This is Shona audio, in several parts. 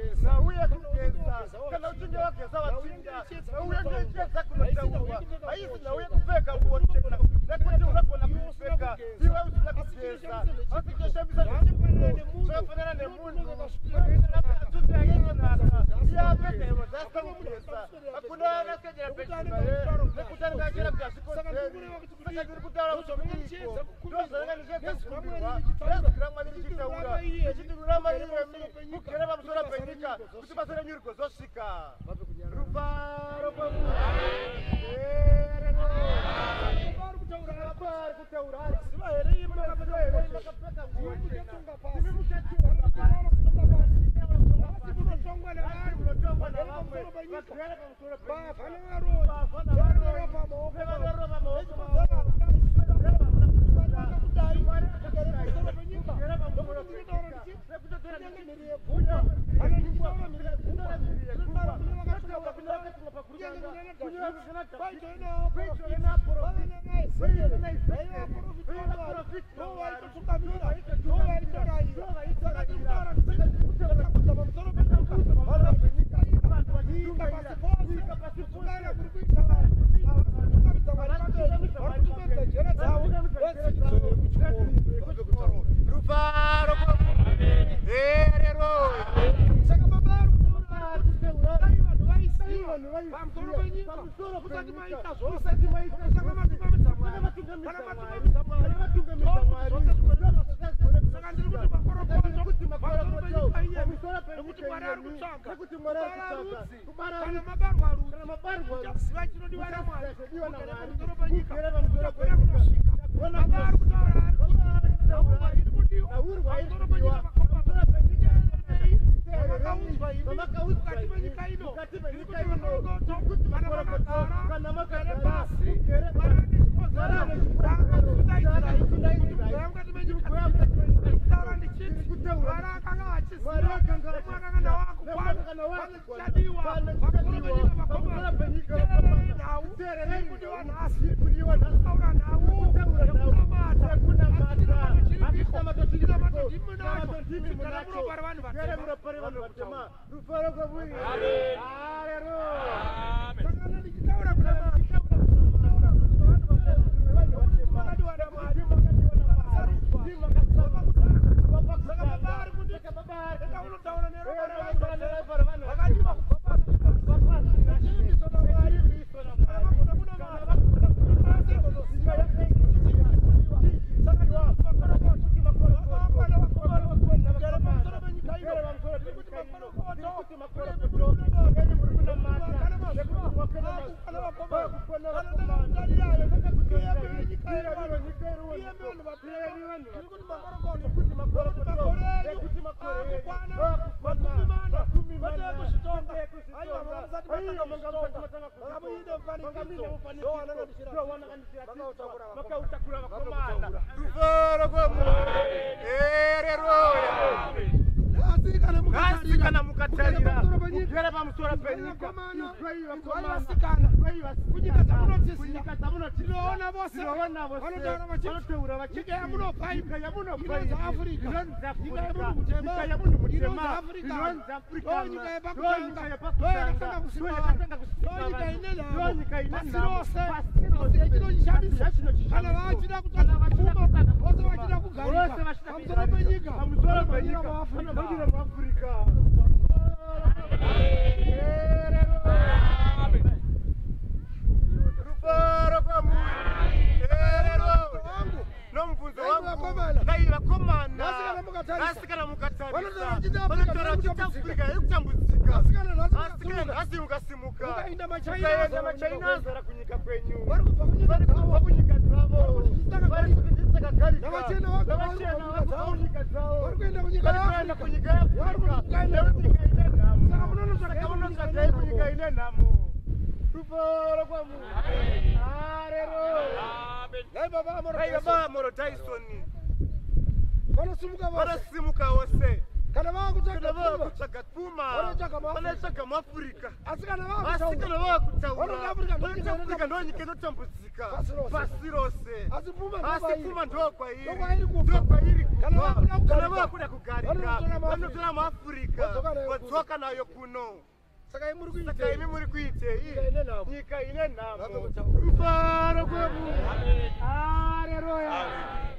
na uye kugeza kana uchinge wageza wachinja uye kucheza kunotaurwa haisi na uye kupfeka nguo chena nekuti unogona kupfeka iwe usina kugeza asikushambisa nechipfuko zvafanana nemunhu atuti ayenonaka iye apfeka hembe dzasika kugeza hakuna anasengera pechimba nekuti anengachera kuti hazvikodzeri saka ndiri kutaura kuti muiko ndozvanenge ndichedzezikumbirwa ndazvira mwari ndichitaura ndichiti rurama iyemi mugere pamusoro penyika kuti basa renyu rigozosvika rufaro kwemunhu kana vakutsvaga pfuma vanotsvaga muafrica asi kana vakutaura Africa ndo nyika inotambudzika pasi rose asi pfuma ndo kwairi kana vakuda kugarika vanotora muafrica vodzoka nayo kuno saka imi muri kuitei nyika ine nhamo rufaro kwedu haleluya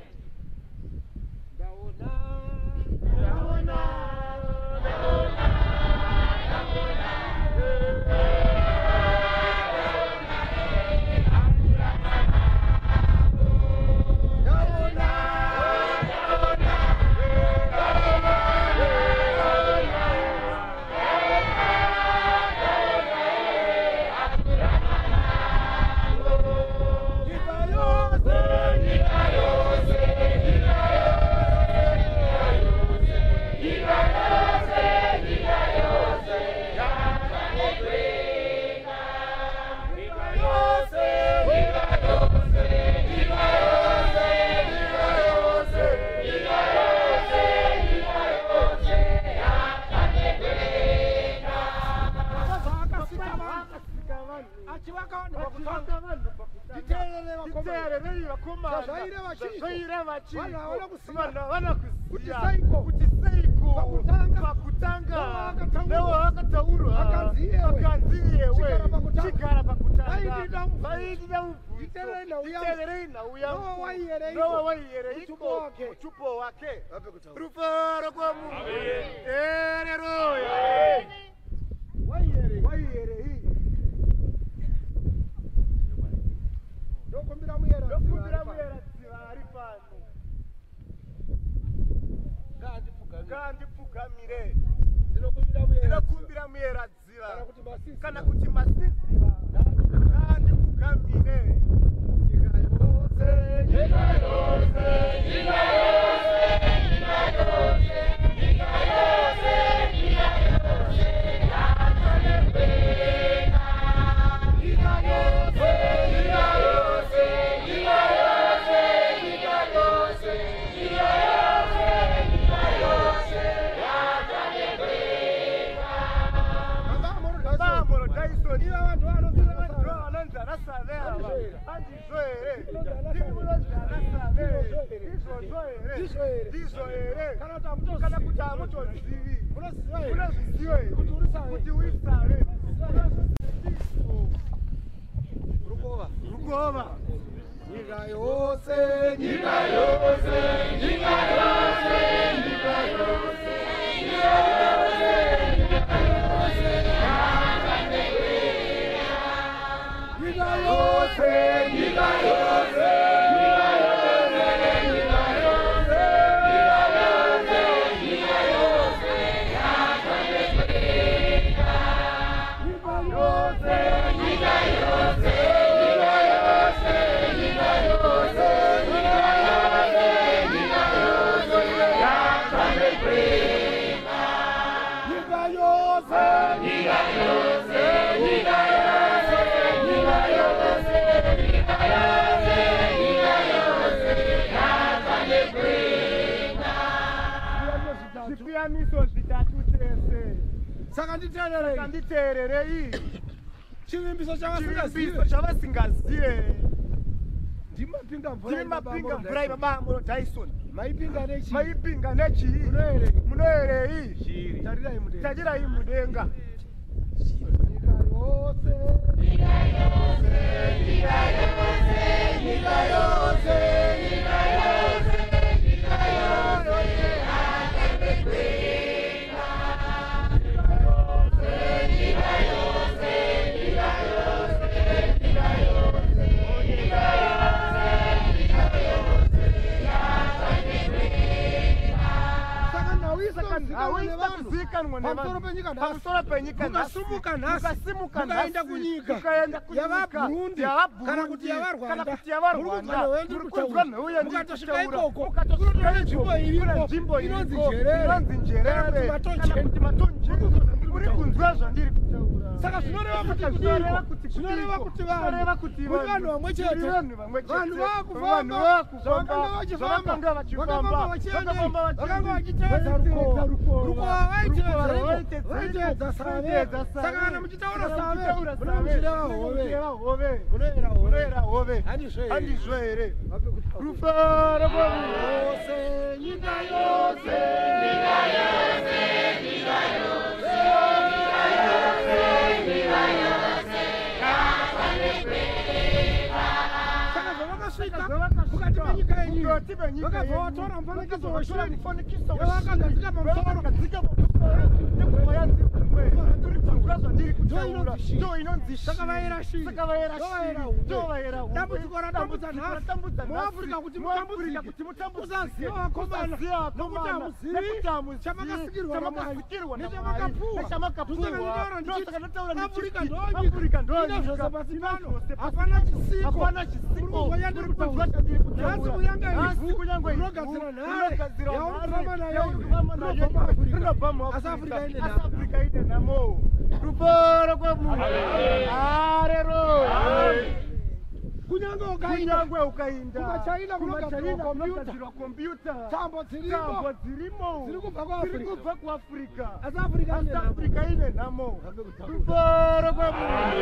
chivimbiso chavasingazive ndimapinga mvura ibabamuro Dyson maipinga nechii munoerei tarirai mudenga pamusoro penyika mukasimuka mukaenda kunyika yavaburundi kana kuti yavarwanda murikunzwa nheu yandikutaura mukatosvika nzvimbo iripo inonzi njerere matonje uri kunzwa zvandiri kutaura. Saka zvinoreva kuti zvinoreva kuti vanhu vamwe chete vanhu vakufamba vakanga vachiteedza ruko vaiteedza save. Saka kana muchitaura save munomuchireva hove munoera hove handizvo here. Rufaro kwose nyika yose mukati menyika yenyu vakabva vatora mufanikizo weshiri yavakagadzika pamusoro saka vaera shiri dambudziko ratambudza nhasi muafrica kuti mutambudzike usaziva vakomana nokuti hamuzivi chamakasikirwa namwari nechamakapuwa africa ndoine zvose pasi pano hapana chisiko uri kuzwa chandiri kutaura nhasi kunyange ivhu rinogadzira nhare yaunofamba nayo rinobva muafrica asi africa ine nhamo. Rufaro kwemunhu haleluya. Kunyange ukainda kumachaina kunogadzirwa kompyuta tambo dzirimo ziri kubva kuafrica asi africa ine nhamo. Rufaro kwemunhu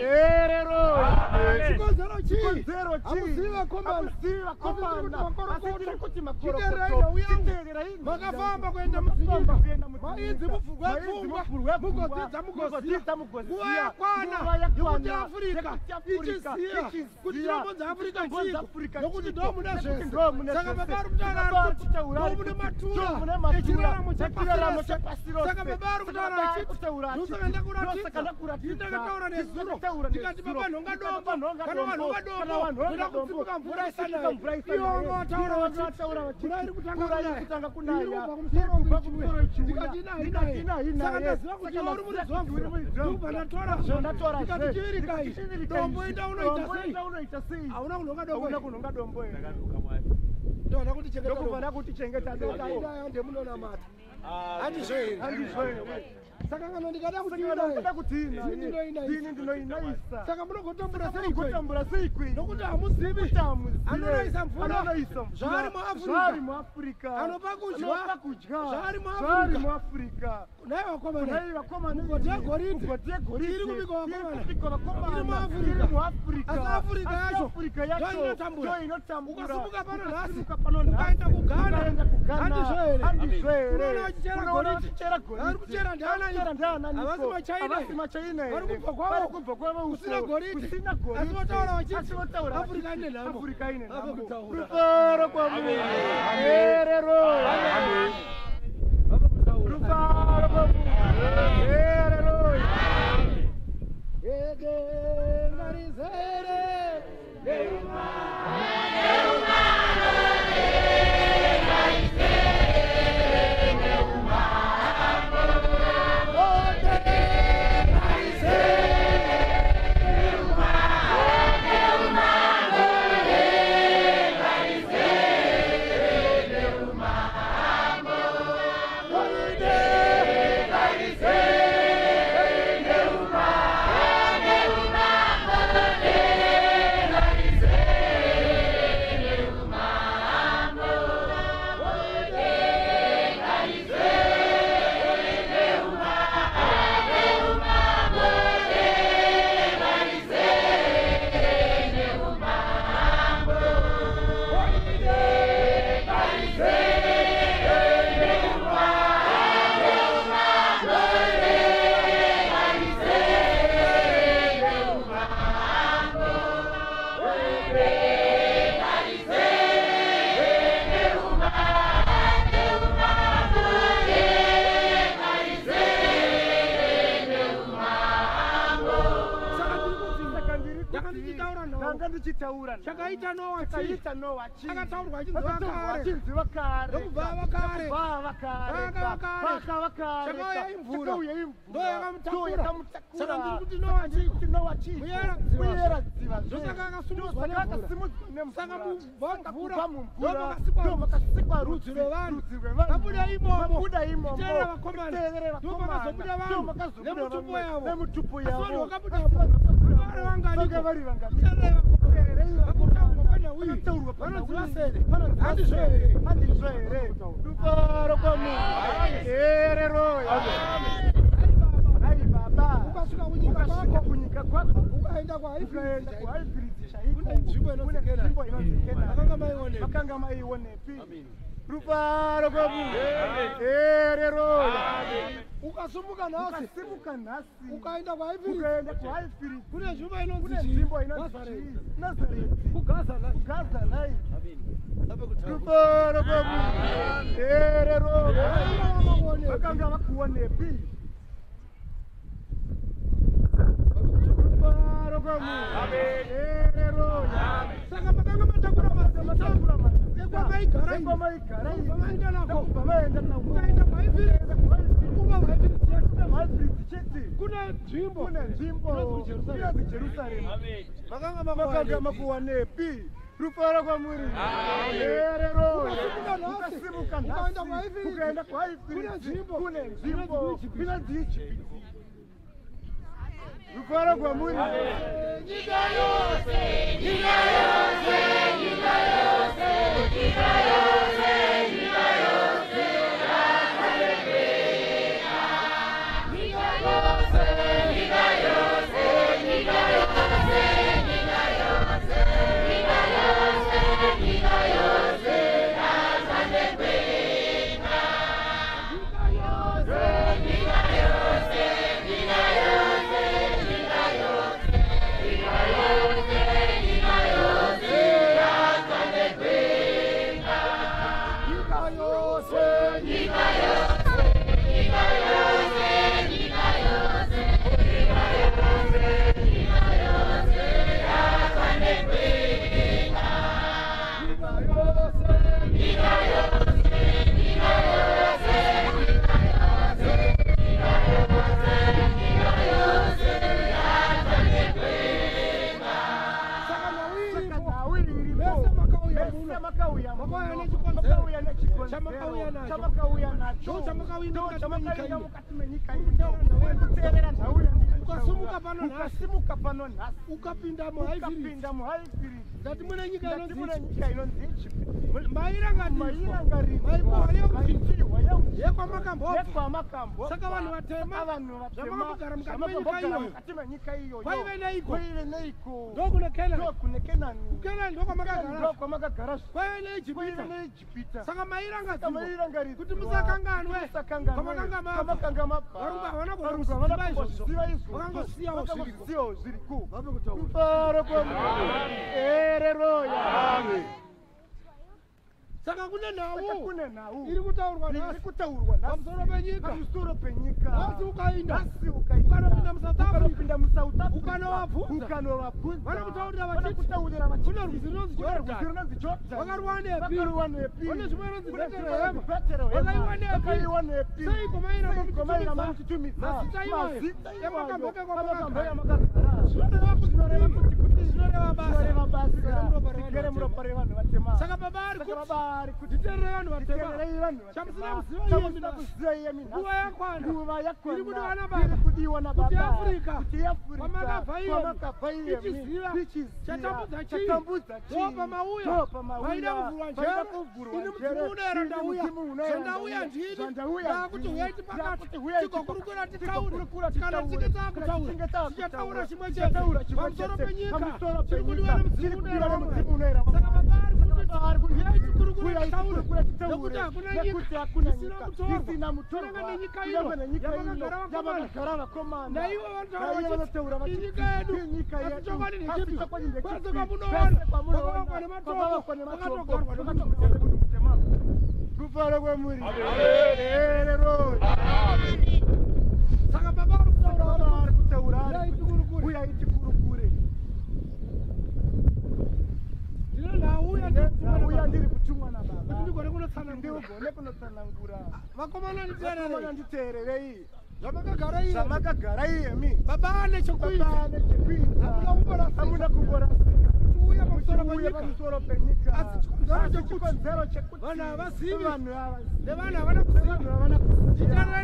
haleluya. Chikonzero hamuzivi vakomana asi ndiri kuti makorokotoiteerera ino makafamba kuenda mudzinyika maidzi muvhurwa pfungwa mugodzidza nguva yakwana yokuti africa ichiziva kuti tinobonza africa chiko nokuti ndo mune zvese. Saka baba ari kutaura kuti ndo mune matura echiraramo chepasi rose. Saka baba ari kutaura achiti ndosaka ndakuratidza ndakataura nezuro ndikati baba nhongadombo kana vanhongadombo voda kutsimuka mvura isanayi iwo vataura vachiti mvura iri kutanga kunaya iri kubva kumusoro ndikati inayi saka ndaziva kuti iwe uri muri zomvura ndikubva ndatora ndikati chivirikai dombo ita unoita sei hauna kunhonga dombo ndoda kuti chengeta ndemunonamata handizvo here. Saka kana ndikada kuti ini ndinoinaisa saka munogotambura sei kwini nokuti hamuzivi anonoisa mvura zvaari muafrica anopa kudya zvaari muafrica nai vakomana mugodhi yegoridhe iri kubikwa vakomana iri muafrica asi africa yacho ndo inotambura ukasimuka pano nhasi ukaenda kugana handizvo here unoona vachichera goridhe vari kuchera ndanani havasi machaina vari kubva kwavo usina goridhe asi votaura vachiti africa ine nhamo. Rufaro kwamunhu haleluya. Rufaro kwamunhu haleluya. Edenga rizere Hey! ndichitaura chakaita Noah chakaita Noah chi akataurwa achinziva kare ndokubva kare chakauya imvura ndo yakamutakura saka ndiri kuti Noah chi kuyera dziva ndosaka akasimudzwa nemvura saka mvura ndo makasikwa rudzi rwevanhu vabuda imomo titeerera vakomana ndo makazobuda vanhu nemutupo yavo asi vanhu vakabuda vari vangani titeerera vakutaurwa pana uyu vanoziva sere handizvo here rufaro kwamunhu hereroya ukasvika kunyika kwako ukaenda kwahaifiriti kune nzvimbo inonzikena vakanga maionepi rufaro kwamunhu hereroya ukasimuka nhasi ukaenda kwahaifiriti kune nzvimbo inonzi nazareti kugaza nai rufaro kwamunhu hereroya vakanga vakuonepi saka makanga matakura ekwamaigara ukaenda kwaifiriti kuna nzvimbo Jerusalem makanga makuwanepi rufaro kwamuri herero ukasimuka ukaenda kwaifiriti kune nzvimbo inonzi Ijipiti rufaro kwamuri nyika yose ukasimuka pano nhasi ukapinda muhaifiriti ngati mune nyika inonzi Ijipiti mairangariro yekwamakambo saka vanhu vatema zvamambogara mukati menyika iyoyo kwaive neiko ndokune kenani kukenani ndokwamakagara kwaive neijipita saka mairangariro kuti musakanganwe kwamakanga mabva varumbwa kuziva izvo vakangosiyawo zviriko rufaro kwamunhu hereroya saka kune nhau iri kutaurwa nhasi pamusoro penyika nhasi ukaenda ukanopinda muSouth Africa ukanovabvunza vanokutaurira vachiti kune rwizi rinonzi Jordan vakaruwanepi kune zvimwe inonzi Bethlehem seiko mairamba muchitumidza mazita iwayo emakamboke kwamakagara zvinoreva basa saka baba ari kuti titeerere vanhu vatema chamusina kuziva iyemi nguva yakwana iri kudiwa nababa kuti Afrika kwamakabva iyemi chatambudza chii ndopamauya vaida kuvhurwa njere ini mudzimu unoera ndauya ndini ndakuti huyai tipakati tigokurukura titaure kana tichinge taakutaura tichataura chimwe chete pamusoro penyika tiri kudiwa nemudzimu unoera saka baba ari kuti huyai tikurukura nekuti hakuna nyika isina mutorwa nenyika iyo yavakagara vakomana naivo vanotaura vachiti inyika yedu hasichokwadi ndechipika munoona kwakavakwa nematoko vakatogarwa nemutema kufara kwemuri herero saka baba ari kutaura uyai tikurukure vakomana nditeerere iyi zvamakagara iye mi baba ane chekuita hamuna kumborasika muchiuya pamusoro penyika asi chikonzero chekuti vanhu havazivi vanhu havana kuziva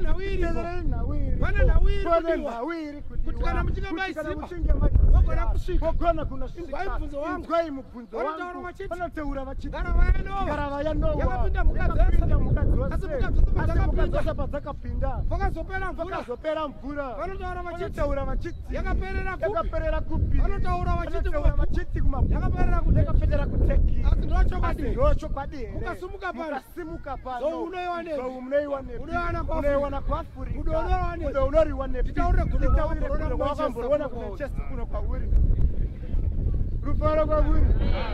nhawiri kuti kana muchinge maisiva mogona kunosvika inzwai mubvunzo wangu vanoteura vachiti garavaya nowa yakapinda mukadzi wose asi mukadzi wose padzakapinda vakazopera mvura vanotaura vachiti yakaperera kupi vanotaura vachiti kumapera kuteki asi ndochokwadi here mukasimuka pano unoiwana kuafurika unoriwa nepitaurekunowakamborona kuna chesi kuno kwauri rufaro kwauri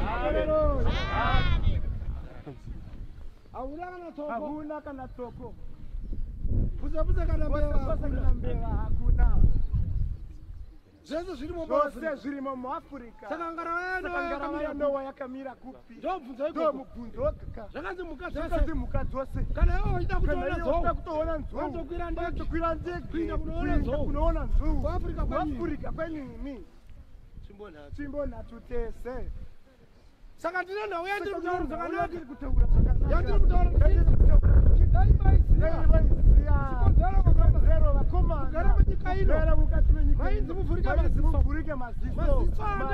hauna kana toko kuzabuza kana mbeva hakuna zvese zvirimo muafrica saka ngarava nowa yakamira kupi ndomubvunzo wekaka zvakanzi mhuka dzose kana iwo uchida kutoona nzoutokwira ndege kunoona nzou muafrica kwenyini tsvimbo nhatu tese saka ndine nhau yandiri kutaura zvakanaka yandiri kutaura chikonzero vakomana munyika ino mainzi muvhurike maziso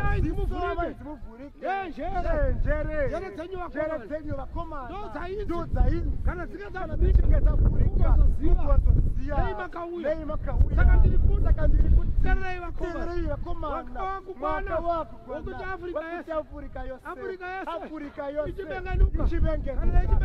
njere dzenyu vakomana ndo dzainzi kana dzinge dzavhurika nei makauya saka ndiri kuti teerei vakomana mwaka wakuti afrika yose ichivengeruka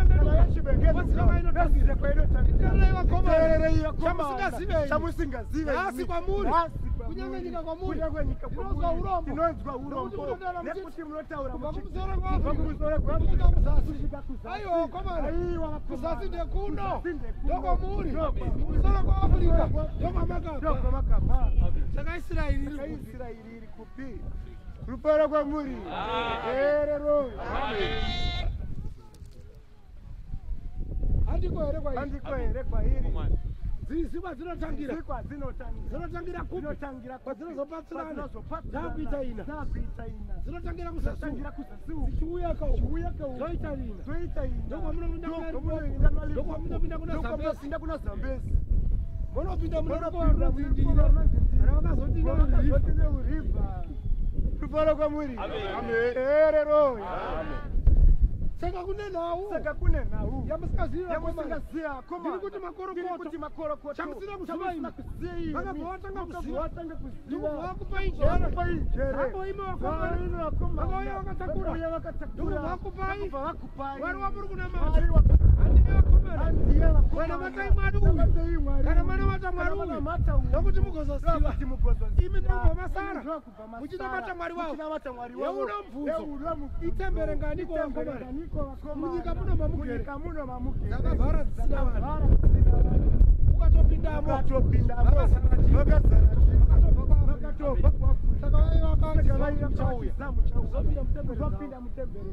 chamusingazive nhasi kwamuri kunyange nyika kwamuri inonzwa urombo nekuti munotaura mumusoro aiwa komana kuzasi ndekuno ndokwamuri kumusoro kwaafrica ndokwamakabva saka israeri iri kupi rupara kwamuri erero andiko here kwairi zizikwa dzinotangira kwadzinozopatsirana dzakuita ina dzinotangira kuzasiuka dzichiuya zoita ina ndokwamundopinda kuna zambezi munopinda munokoarazindira ravakazoti neuribha rupara kwamuri erero saka kune nhau yamusingaziva komandiri kuti makorokoto chamusina kuziva imi vakabva vatanga kuziva ndokubva vakupai vakauya vakatakura vakupai wari wamuri kuna mari handiye vakomana matai mwari uyu kana mana mata mwari uyu nokuti mugozoziva imi ndobva masara muchinamata mwari wavo yeuno mubvunzo itembere nganiko vakomana munyika muno mamugere dzakavhara dzisina vanhu ukatopindamo vakatobva saka vaivakazopinda mutembere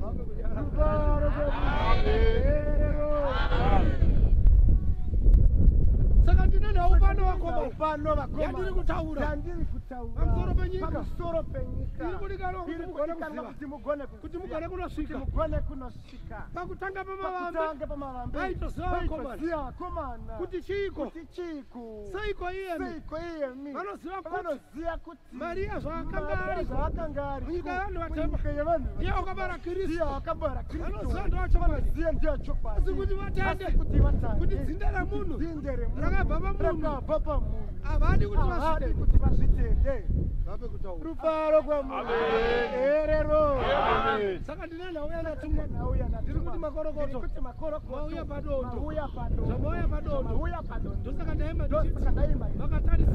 saka ndine nhau pano vakomana yandiri kutaura pamusoro penyika iri kudikana kuti mugone kunosvika pakutanga pamavambe aitoziva vakomana kuti chiiko seiko iyemi vanoziva kuti mariya zvaakanga ari munyika yevanhu vatema iye wakabara kristu vanoziva ndovachokwadi asi kuti vatende kuti dzinde remunhu rakabva pamunhu havadi kuti vazvitende vape kutaura rufaro kwamuri erero saka ndine nhau yanatumwa ndiri kuti makorokoto mauya padondo zvamauya padondo ndosaka ndaimba vakatarisira